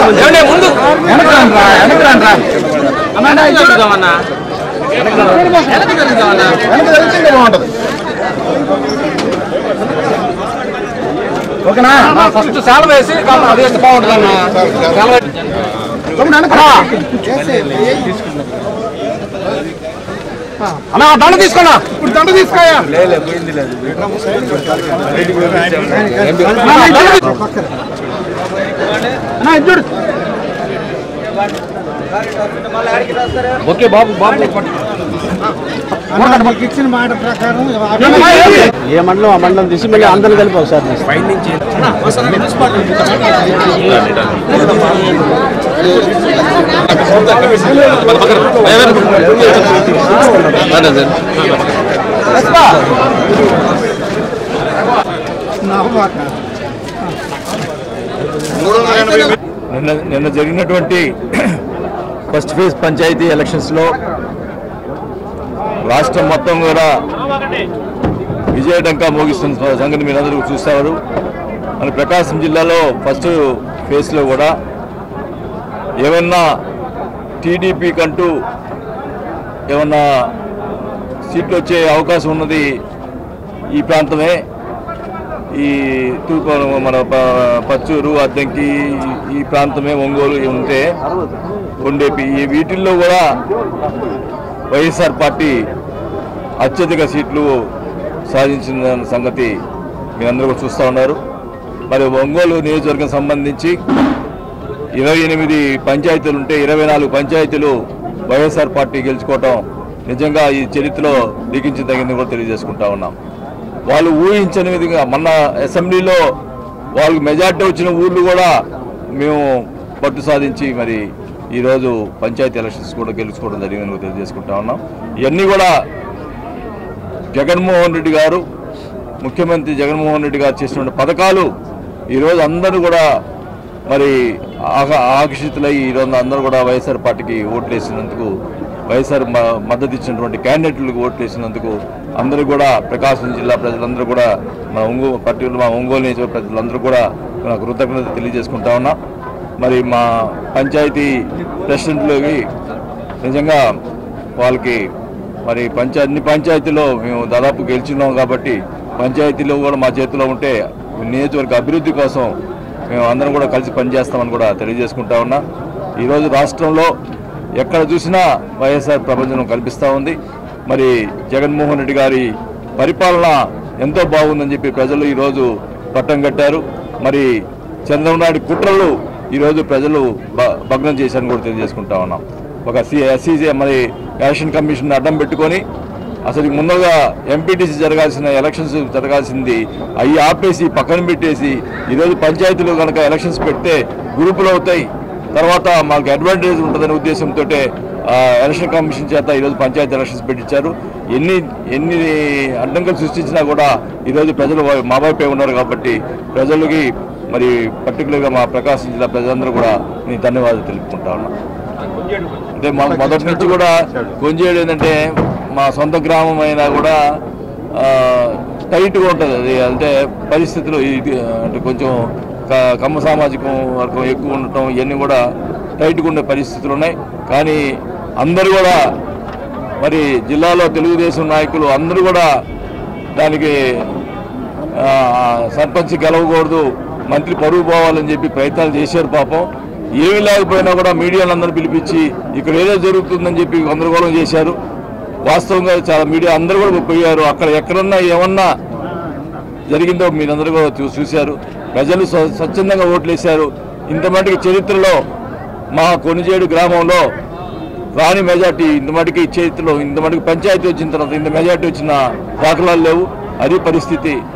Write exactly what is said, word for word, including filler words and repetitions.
ముందు ఓకేనా? ఫస్ట్ సాల్వ వేసి అది వేస్తే బాగుంటుంది అన్నా. దండ తీసుకున్నా, ఇప్పుడు దండ తీసుకోయా. ఓకే బాబు బాబు ఇచ్చిన మాట ప్రకారం ఏ మండలం ఆ మండలం తీసి మళ్ళీ అందరూ కలిపి ఒకసారి నిన్న నిన్న జరిగినటువంటి ఫస్ట్ ఫేజ్ పంచాయతీ ఎలక్షన్స్లో రాష్ట్రం మొత్తం కూడా విజయడంకా మోగిస్తున్న సంగతి మీరందరూ చూస్తారు. మన ప్రకాశం జిల్లాలో ఫస్ట్ ఫేజ్లో కూడా ఏమన్నా టీడీపీ కంటూ ఏమన్నా సీట్లు వచ్చే అవకాశం ఉన్నది ఈ ప్రాంతమే. ఈ తూర్పు మన పచ్చూరు, అద్దంకి ఈ ప్రాంతమే, ఒంగోలు ఉంటే ఉండేపి ఈ వీటిల్లో కూడా వైఎస్ఆర్ పార్టీ అత్యధిక సీట్లు సాధించిన సంగతి మీరందరూ చూస్తూ ఉన్నారు. మరి ఒంగోలు నియోజకవర్గం సంబంధించి ఇరవై ఎనిమిది పంచాయతీలు ఉంటే ఇరవై నాలుగు పంచాయతీలు వైఎస్ఆర్ పార్టీ గెలుచుకోవటం నిజంగా ఈ చరిత్రలో లిఖించదగింది కూడా తెలియజేసుకుంటా ఉన్నాం. వాళ్ళు ఊహించని విధంగా మొన్న అసెంబ్లీలో వాళ్ళకి మెజార్టీ వచ్చిన ఊళ్ళు కూడా మేము పట్టు సాధించి మరి ఈరోజు పంచాయతీ ఎలక్షన్స్ కూడా గెలుచుకోవడం జరిగిందని తెలియజేసుకుంటా ఉన్నాం. ఇవన్నీ కూడా జగన్మోహన్ రెడ్డి గారు, ముఖ్యమంత్రి జగన్మోహన్ రెడ్డి గారు చేసినటువంటి పథకాలు ఈరోజు అందరూ కూడా మరి ఆకర్షితులై ఈరోజు అందరూ కూడా వైఎస్ఆర్ పార్టీకి ఓట్లు వేసినందుకు, వైఎస్ఆర్ మద్దతు ఇచ్చినటువంటి క్యాండిడేట్లకు ఓట్లు వేసినందుకు అందరూ కూడా ప్రకాశం జిల్లా ప్రజలందరూ కూడా మా ఒంగోలు పర్టికులర్ మా ఒంగోలు నియోజకవర్గ ప్రజలందరూ కూడా నాకు కృతజ్ఞత తెలియజేసుకుంటా ఉన్నా. మరి మా పంచాయతీ ప్రెసిడెంట్లోకి నిజంగా వాళ్ళకి మరి పంచా అన్ని పంచాయతీలో మేము దాదాపు గెలిచినాం కాబట్టి పంచాయతీలో కూడా మా చేతిలో ఉంటే నియోజకవర్గ అభివృద్ధి కోసం మేము అందరం కూడా కలిసి పనిచేస్తామని కూడా తెలియజేసుకుంటా ఉన్నా. ఈరోజు రాష్ట్రంలో ఎక్కడ చూసినా వైఎస్ఆర్ ప్రపంచం కల్పిస్తూ ఉంది. మరి జగన్మోహన్ రెడ్డి గారి పరిపాలన ఎంతో బాగుందని చెప్పి ప్రజలు ఈరోజు పట్టం కట్టారు. మరి చంద్రబాబు నాయుడు కుట్రలు ఈరోజు ప్రజలు భగ్నం చేశారని కూడా తెలియజేసుకుంటా ఉన్నాం. ఒక సి ఎస్సీసీ మరి ఎలక్షన్ కమిషన్ అడ్డం పెట్టుకొని అసలు ముందుగా ఎంపీటీసీ జరగాల్సిన ఎలక్షన్స్ జరగాల్సింది అవి ఆపేసి పక్కన పెట్టేసి ఈరోజు పంచాయతీలో కనుక ఎలక్షన్స్ పెడితే గ్రూపులు అవుతాయి, తర్వాత మాకు అడ్వాంటేజ్ ఉంటుందనే ఉద్దేశంతో ఎలక్షన్ కమిషన్ చేత ఈరోజు పంచాయతీ ఎలక్షన్స్ పెట్టించారు. ఎన్ని ఎన్ని అడ్డంకులు సృష్టించినా కూడా ఈరోజు ప్రజలు మా వైపే ఉన్నారు కాబట్టి ప్రజలకి మరి పర్టికులర్గా మా ప్రకాశం జిల్లా ప్రజలందరూ కూడా నేను ధన్యవాదాలు తెలుపుకుంటా ఉన్నా. అంటే మా మొదటి నుంచి కూడా కొంజేడు ఏంటంటే మా సొంత గ్రామం అయినా కూడా టైట్గా ఉంటుంది. అది అంటే పరిస్థితులు ఇది అంటే కొంచెం కమ్మ సామాజికం వర్గం ఎక్కువ ఉండటం ఇవన్నీ కూడా టైట్గా ఉండే పరిస్థితులు ఉన్నాయి. కానీ అందరూ కూడా మరి జిల్లాలో తెలుగుదేశం నాయకులు అందరూ కూడా దానికి సర్పంచ్ గెలవకూడదు, మంత్రి పరువు పోవాలని చెప్పి ప్రయత్నాలు చేశారు. పాపం ఏమీ లేకపోయినా కూడా మీడియాలందరూ పిలిపించి ఇక్కడ ఏదో జరుగుతుందని చెప్పి గందరగోళం చేశారు. వాస్తవంగా చాలా మీడియా అందరూ కూడా పోయారు. అక్కడ ఎక్కడన్నా ఏమన్నా జరిగిందో మీరందరూ కూడా చూశారు. ప్రజలు స్వచ్ఛందంగా ఓట్లు వేశారు. ఇంత మటుకు చరిత్రలో మా కొనిజేడు గ్రామంలో రాని మెజార్టీ ఇంత మటుకు చరిత్రలో ఇంత మటుకు పంచాయతీ వచ్చిన తర్వాత ఇంత మెజార్టీ వచ్చిన దాఖలాలు లేవు. అది పరిస్థితి.